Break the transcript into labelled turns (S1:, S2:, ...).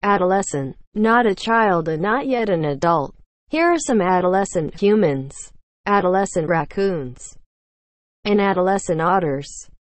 S1: Adolescent. Not a child and not yet an adult. Here are some adolescent humans. Adolescent raccoons and adolescent otters.